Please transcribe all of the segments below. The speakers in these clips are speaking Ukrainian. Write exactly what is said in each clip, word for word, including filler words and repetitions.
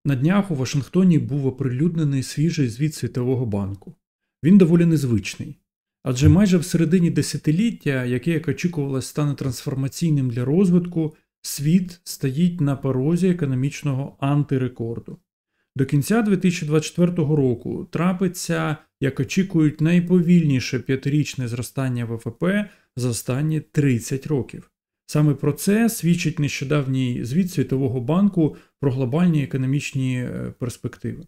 На днях у Вашингтоні був оприлюднений свіжий звіт Світового банку. Він доволі незвичний. Адже майже в середині десятиліття, яке, як очікувалось, стане трансформаційним для розвитку, світ стоїть на порозі економічного антирекорду. До кінця дві тисячі двадцять четвертого року трапиться, як очікують, найповільніше п'ятирічне зростання ВВП за останні тридцять років. Саме про це свідчить нещодавній звіт Світового банку про глобальні економічні перспективи.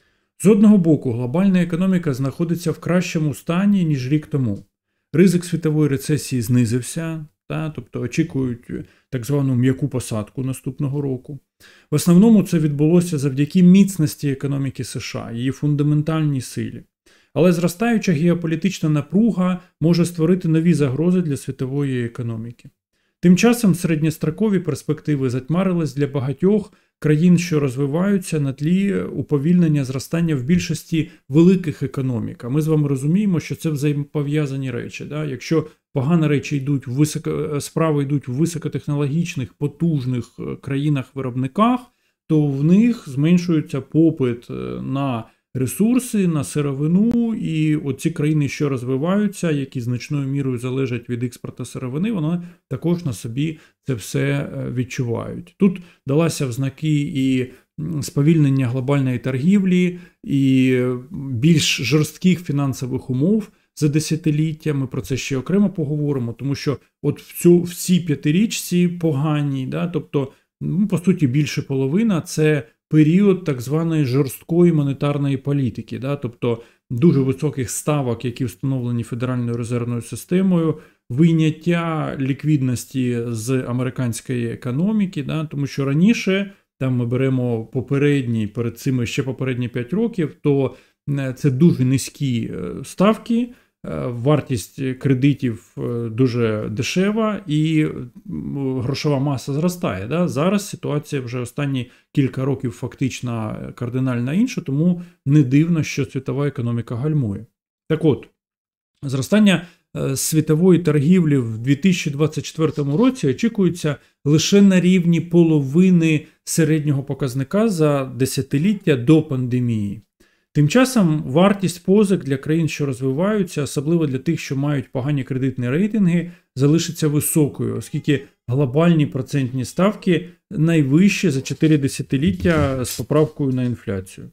З одного боку, глобальна економіка знаходиться в кращому стані, ніж рік тому. Ризик світової рецесії знизився, та, тобто очікують так звану м'яку посадку наступного року. В основному це відбулося завдяки міцності економіки США, її фундаментальній силі. Але зростаюча геополітична напруга може створити нові загрози для світової економіки. Тим часом середньострокові перспективи затьмарились для багатьох країн, що розвиваються на тлі уповільнення зростання в більшості великих економік. А ми з вами розуміємо, що це взаємопов'язані речі. Да? Якщо погані речі йдуть в високо, справи йдуть в високотехнологічних, потужних країнах-виробниках, то в них зменшується попит на ресурси, на сировину, і оці країни, що розвиваються, які значною мірою залежать від експорту сировини, вони також на собі це все відчувають. Тут далася в знаки і сповільнення глобальної торгівлі, і більш жорстких фінансових умов за десятиліття. Ми про це ще окремо поговоримо, тому що от в, цю, в цій п'ятирічці поганій, да, тобто, ну, по суті, більше половина – це період так званої жорсткої монетарної політики, да, тобто дуже високих ставок, які встановлені Федеральною резервною системою, вийняття ліквідності з американської економіки, да, тому що раніше, там ми беремо попередні, перед цими ще попередні п'ять років, то це дуже низькі ставки, вартість кредитів дуже дешева і грошова маса зростає. Да? Зараз ситуація вже останні кілька років фактично кардинально інша, тому не дивно, що світова економіка гальмує. Так от, зростання світової торгівлі в дві тисячі двадцять четвертому році очікується лише на рівні половини середнього показника за десятиліття до пандемії. Тим часом вартість позик для країн, що розвиваються, особливо для тих, що мають погані кредитні рейтинги, залишиться високою, оскільки глобальні процентні ставки найвищі за чотири десятиліття з поправкою на інфляцію.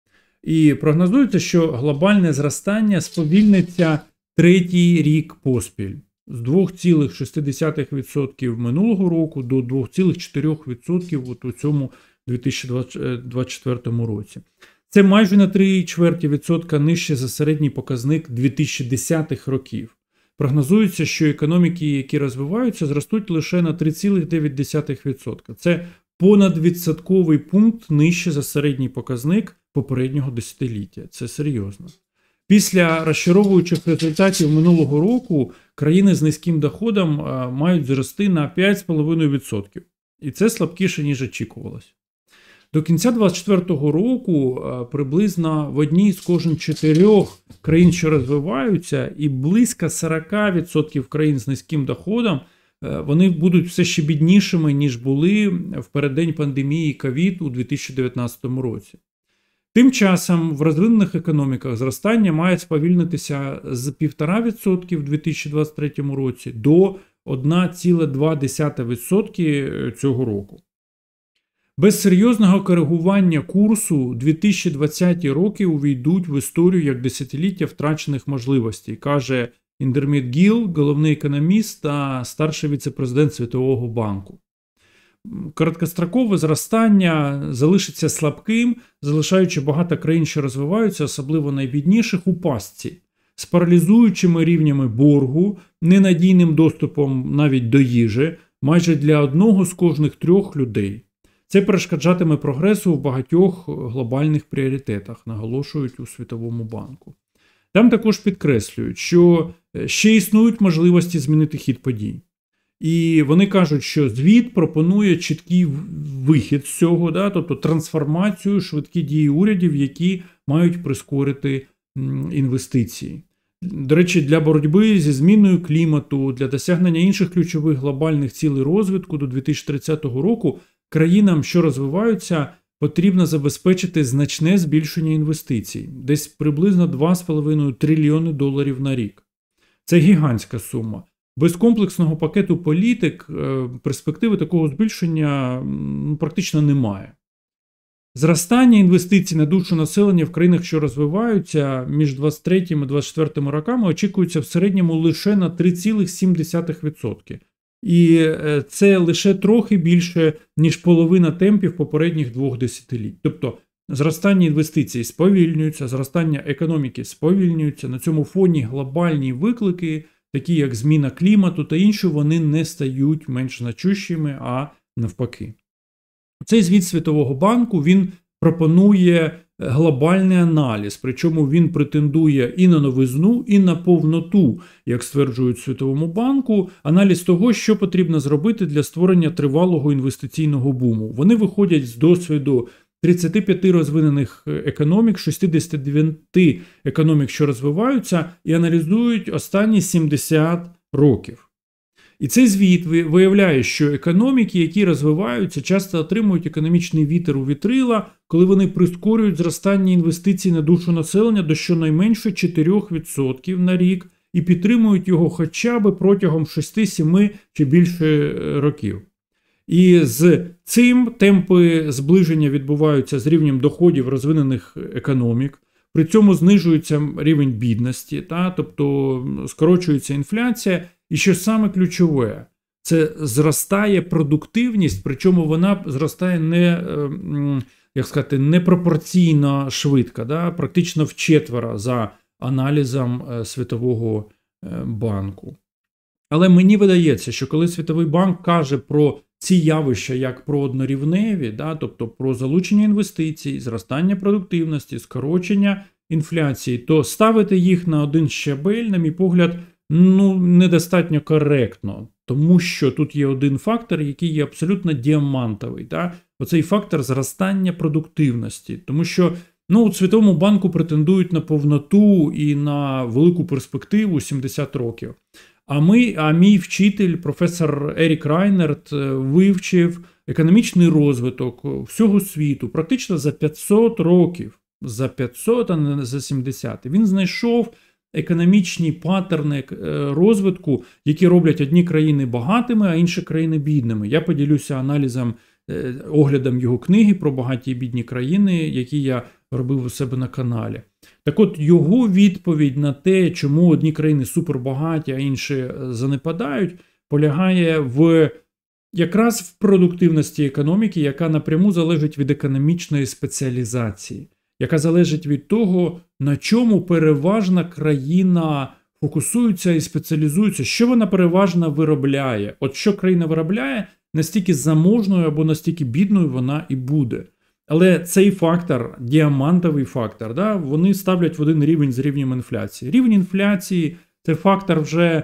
І прогнозується, що глобальне зростання сповільниться третій рік поспіль. З двох цілих шість десятих відсотка минулого року до двох цілих чотирьох сотих відсотка у цьому дві тисячі двадцять четвертому році. Це майже на три чверті відсотка нижче за середній показник дві тисячі десятих років. Прогнозується, що економіки, які розвиваються, зростуть лише на три цілих дев'ять десятих відсотка. Це понад відсотковий пункт нижче за середній показник попереднього десятиліття. Це серйозно. Після розчаровуючих результатів минулого року країни з низьким доходом мають зрости на п'ять цілих п'ять десятих відсотка. І це слабкіше, ніж очікувалось. До кінця двадцять четвертого року приблизно в одній з кожен чотирьох країн, що розвиваються, і близько сорок відсотків країн з низьким доходом, вони будуть все ще біднішими, ніж були в переддень пандемії ковід у дві тисячі дев'ятнадцятому році. Тим часом в розвинених економіках зростання має сповільнитися з півтора відсотка в дві тисячі двадцять третьому році до одна ціла два десятих відсотка цього року. Без серйозного коригування курсу дві тисячі двадцяті роки увійдуть в історію як десятиліття втрачених можливостей, каже Індерміт Гіл, головний економіст та старший віце-президент Світового банку. Короткострокове зростання залишиться слабким, залишаючи багато країн, що розвиваються, особливо найбідніших, у пастці, з паралізуючими рівнями боргу, ненадійним доступом навіть до їжі, майже для одного з кожних трьох людей. Це перешкоджатиме прогресу в багатьох глобальних пріоритетах, наголошують у Світовому банку. Там також підкреслюють, що ще існують можливості змінити хід подій. І вони кажуть, що звіт пропонує чіткий вихід з цього, да, тобто трансформацію, швидкі дії урядів, які мають прискорити інвестиції. До речі, для боротьби зі зміною клімату, для досягнення інших ключових глобальних цілей розвитку до дві тисячі тридцятого року країнам, що розвиваються, потрібно забезпечити значне збільшення інвестицій, десь приблизно два з половиною трильйони доларів на рік. Це гігантська сума. Без комплексного пакету політик перспективи такого збільшення ну, практично немає. Зростання інвестицій на душу населення в країнах, що розвиваються, між двадцять третім і двадцять четвертим роками очікується в середньому лише на три цілих сім десятих відсотка. І це лише трохи більше, ніж половина темпів попередніх двох десятиліть. Тобто зростання інвестицій сповільнюється, зростання економіки сповільнюється, на цьому фоні глобальні виклики, такі як зміна клімату та інші, вони не стають менш значущими, а навпаки. Цей звіт Світового банку, він пропонує глобальний аналіз, причому він претендує і на новизну, і на повноту, як стверджують в Світовому банку, аналіз того, що потрібно зробити для створення тривалого інвестиційного буму. Вони виходять з досвіду тридцяти п'яти розвинених економік, шістдесяти дев'яти економік, що розвиваються, і аналізують останні сімдесят років. І цей звіт виявляє, що економіки, які розвиваються, часто отримують економічний вітер у вітрила, коли вони прискорюють зростання інвестицій на душу населення до щонайменше чотири відсотки на рік і підтримують його хоча б протягом шести-семи чи більше років. І з цим темпи зближення відбуваються з рівнем доходів розвинених економік, при цьому знижується рівень бідності, та, тобто скорочується інфляція. І що саме ключове, це зростає продуктивність, причому вона зростає не, як сказати, непропорційно швидко, да? Практично вчетверо за аналізом Світового банку. Але мені видається, що коли Світовий банк каже про ці явища як про однорівневі, да? Тобто про залучення інвестицій, зростання продуктивності, скорочення інфляції, то ставити їх на один щабель, на мій погляд, ну, недостатньо коректно, тому що тут є один фактор, який є абсолютно діамантовий. Да? Оцей фактор зростання продуктивності. Тому що ну, у Світовому банку претендують на повноту і на велику перспективу сімдесят років. А, ми, а мій вчитель, професор Ерік Райнерт, вивчив економічний розвиток всього світу практично за п'ятсот років. За п'ятсот, а не за сімдесят. Він знайшов економічні паттерни розвитку, які роблять одні країни багатими, а інші країни бідними. Я поділюся аналізом, оглядом його книги про багаті і бідні країни, які я робив у себе на каналі. Так от, його відповідь на те, чому одні країни супербагаті, а інші занепадають, полягає в якраз в продуктивності економіки, яка напряму залежить від економічної спеціалізації, яка залежить від того, на чому переважна країна фокусується і спеціалізується, що вона переважно виробляє. От що країна виробляє, настільки заможною або настільки бідною вона і буде. Але цей фактор, діамантовий фактор, да, вони ставлять в один рівень з рівнем інфляції. Рівень інфляції – це фактор вже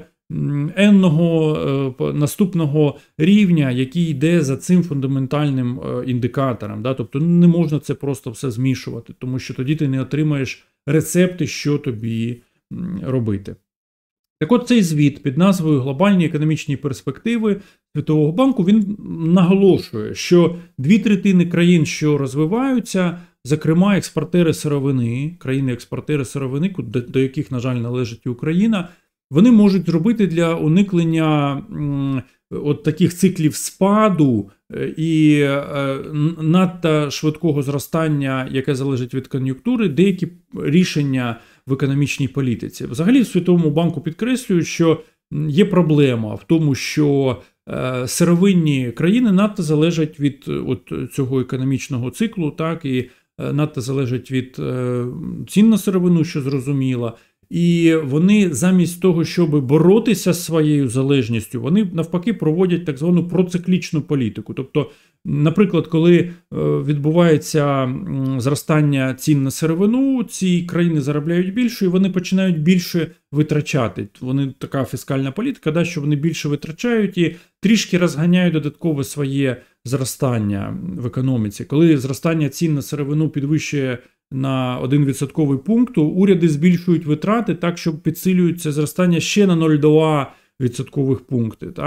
енного е, наступного рівня, який йде за цим фундаментальним е, індикатором. Да? Тобто не можна це просто все змішувати, тому що тоді ти не отримаєш рецепти, що тобі м, робити. Так от цей звіт під назвою «Глобальні економічні перспективи Світового банку», він наголошує, що дві третини країн, що розвиваються, зокрема експортери сировини, країни-експортери сировини, до, до яких, на жаль, належить і Україна, вони можуть зробити для уникнення м, от таких циклів спаду і е, надто швидкого зростання, яке залежить від кон'юнктури, деякі рішення в економічній політиці. Взагалі в Світовому банку підкреслюють, що є проблема в тому, що е, сировинні країни надто залежать від от цього економічного циклу, так, і е, надто залежать від е, цін на сировину, що зрозуміло. І вони замість того, щоб боротися з своєю залежністю, вони навпаки проводять так звану проциклічну політику. Тобто, наприклад, коли відбувається зростання цін на сировину, ці країни заробляють більше і вони починають більше витрачати. Вони така фіскальна політика, да, що вони більше витрачають і трішки розганяють додаткове своє зростання в економіці. Коли зростання цін на сировину підвищує на один відсотковий пункт, уряди збільшують витрати так, щоб підсилюють це зростання ще на нуль цілих два відсоткових пункти. Та?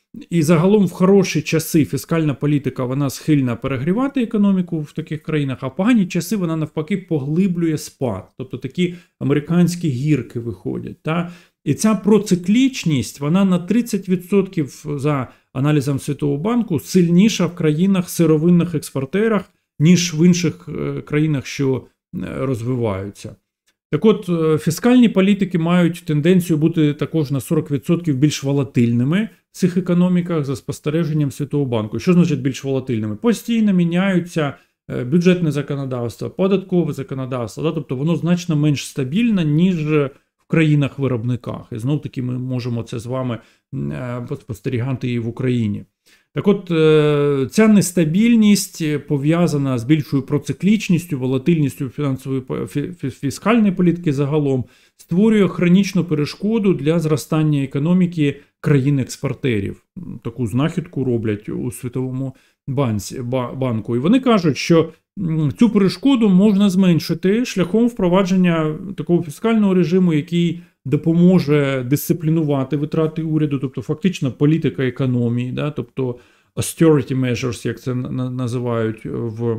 І загалом в хороші часи фіскальна політика, вона схильна перегрівати економіку в таких країнах, а в погані часи вона навпаки поглиблює спад. Тобто такі американські гірки виходять. Та? І ця проциклічність, вона на тридцять відсотків за аналізом Світового банку сильніша в країнах сировинних експортерах, ніж в інших країнах, що розвиваються. Так от, фіскальні політики мають тенденцію бути також на сорок відсотків більш волатильними в цих економіках за спостереженням Світового банку. Що значить більш волатильними? Постійно міняються бюджетне законодавство, податкове законодавство, да? Тобто воно значно менш стабільне, ніж в країнах-виробниках. І знов-таки ми можемо це з вами спостерігати і в Україні. Так от, ця нестабільність пов'язана з більшою проциклічністю, волатильністю фінансової фіскальної політики загалом, створює хронічну перешкоду для зростання економіки країн-експортерів. Таку знахідку роблять у Світовому банці, банку. І вони кажуть, що цю перешкоду можна зменшити шляхом впровадження такого фіскального режиму, який допоможе дисциплінувати витрати уряду, тобто фактично політика економії, да, тобто austerity measures, як це називають в,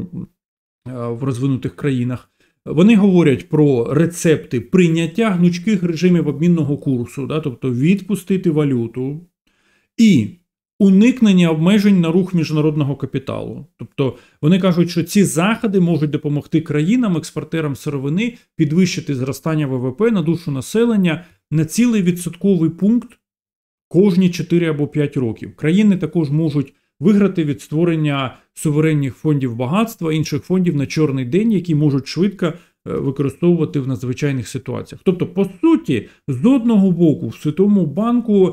в розвинутих країнах. Вони говорять про рецепти прийняття гнучких режимів обмінного курсу, да, тобто відпустити валюту і уникнення обмежень на рух міжнародного капіталу. Тобто вони кажуть, що ці заходи можуть допомогти країнам, експортерам сировини підвищити зростання ВВП на душу населення на цілий відсотковий пункт кожні чотири або п'ять років. Країни також можуть виграти від створення суверенних фондів багатства, інших фондів на чорний день, які можуть швидко використовувати в надзвичайних ситуаціях. Тобто, по суті, з одного боку в Світовому банку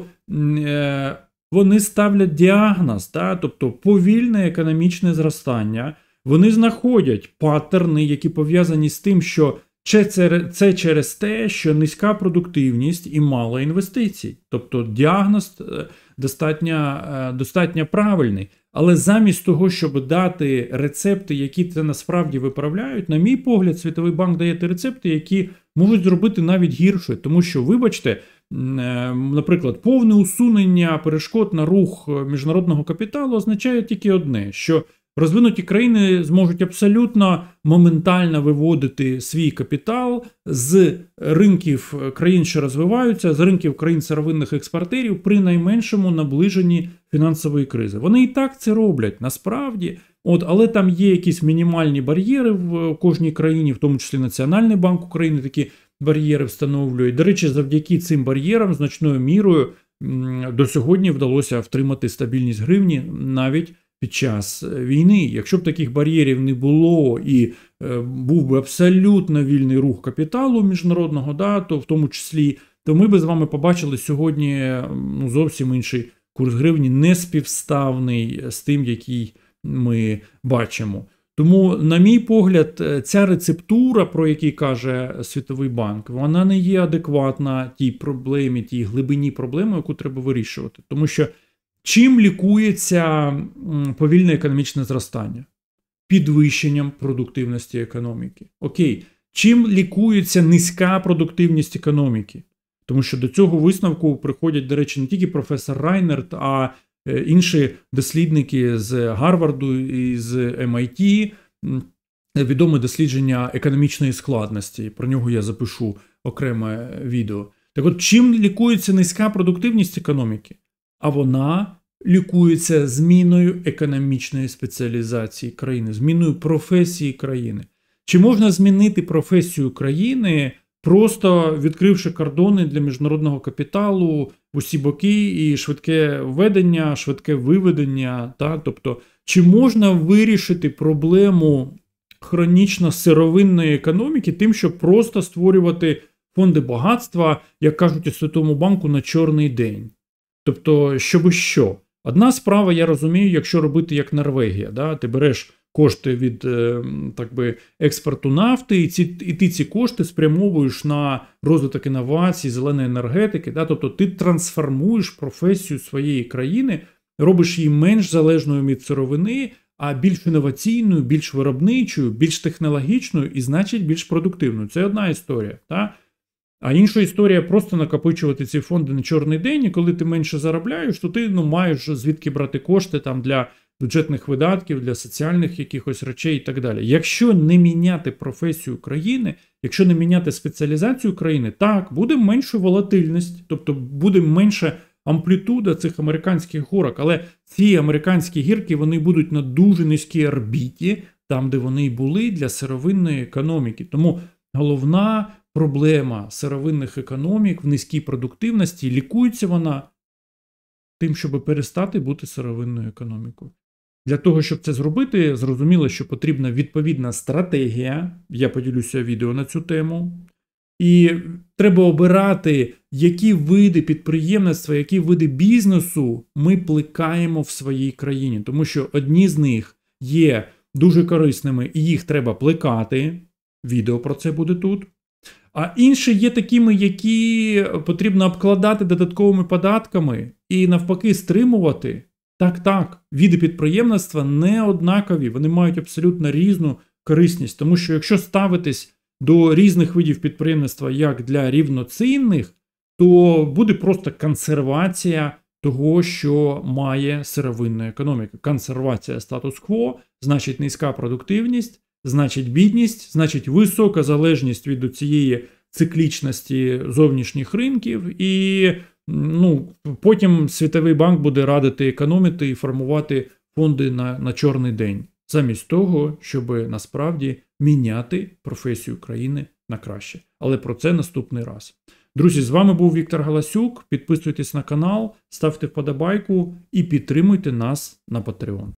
е вони ставлять діагноз, та, тобто повільне економічне зростання. Вони знаходять паттерни, які пов'язані з тим, що це через те, що низька продуктивність і мало інвестицій. Тобто діагноз достатньо, достатньо правильний. Але замість того, щоб дати рецепти, які це насправді виправляють, на мій погляд, Світовий банк дає ті рецепти, які можуть зробити навіть гірше. Тому що, вибачте, наприклад, повне усунення перешкод на рух міжнародного капіталу означає тільки одне, що розвинуті країни зможуть абсолютно моментально виводити свій капітал з ринків країн, що розвиваються, з ринків країн сировинних експортерів при найменшому наближенні фінансової кризи. Вони і так це роблять, насправді. От, але там є якісь мінімальні бар'єри в кожній країні, в тому числі Національний банк України такі бар'єри встановлює. До речі, завдяки цим бар'єрам значною мірою до сьогодні вдалося втримати стабільність гривні навіть під час війни. Якщо б таких бар'єрів не було і е, був би абсолютно вільний рух капіталу міжнародного, да, то в тому числі, то ми би з вами побачили сьогодні ну, зовсім інший курс гривні, неспівставний з тим, який ми бачимо. Тому, на мій погляд, ця рецептура, про яку каже Світовий банк, вона не є адекватна тій проблемі, тій глибині проблеми, яку треба вирішувати. Тому що чим лікується повільне економічне зростання? Підвищенням продуктивності економіки. Окей. Чим лікується низька продуктивність економіки? Тому що до цього висновку приходять, до речі, не тільки професор Райнерт, а інші дослідники з Гарварду і з ем ай ті, відоме дослідження економічної складності. Про нього я запишу окреме відео. Так от, чим лікується низька продуктивність економіки? А вона лікується зміною економічної спеціалізації країни, зміною професії країни. Чи можна змінити професію країни, просто відкривши кордони для міжнародного капіталу в усі боки і швидке введення, швидке виведення? Та? Тобто, чи можна вирішити проблему хронічно сировинної економіки тим, щоб просто створювати фонди багатства, як кажуть у Світовому банку, на чорний день? Тобто, щоб що? Одна справа, я розумію, якщо робити як Норвегія, да? Ти береш кошти від так би, експорту нафти, і, ці, і ти ці кошти спрямовуєш на розвиток інновацій, зеленої енергетики. Да? Тобто ти трансформуєш професію своєї країни, робиш її менш залежною від сировини, а більш інноваційною, більш виробничою, більш технологічною і, значить, більш продуктивною. Це одна історія. Да? А інша історія просто накопичувати ці фонди на чорний день, і коли ти менше заробляєш, то ти ну, маєш звідки брати кошти там для бюджетних видатків, для соціальних якихось речей і так далі. Якщо не міняти професію країни, якщо не міняти спеціалізацію країни, так, буде менша волатильність, тобто буде менша амплітуда цих американських горок, але ці американські гірки, вони будуть на дуже низькій орбіті, там, де вони й були для сировинної економіки. Тому головна проблема сировинних економік в низькій продуктивності, лікується вона тим, щоб перестати бути сировинною економікою. Для того, щоб це зробити, зрозуміло, що потрібна відповідна стратегія, я поділюся відео на цю тему, і треба обирати, які види підприємництва, які види бізнесу ми плекаємо в своїй країні, тому що одні з них є дуже корисними і їх треба плекати, відео про це буде тут. А інші є такими, які потрібно обкладати додатковими податками і навпаки стримувати. Так, так, види підприємництва не однакові, вони мають абсолютно різну корисність, тому що якщо ставитись до різних видів підприємництва як для рівноцінних, то буде просто консервація того, що має сировинна економіка. Консервація статус-кво, значить низька продуктивність, значить бідність, значить висока залежність від цієї циклічності зовнішніх ринків, і ну, потім Світовий банк буде радити економити і формувати фонди на, на чорний день, замість того, щоб насправді міняти професію країни на краще. Але про це наступний раз. Друзі, з вами був Віктор Галасюк. Підписуйтесь на канал, ставте вподобайку і підтримуйте нас на Patreon.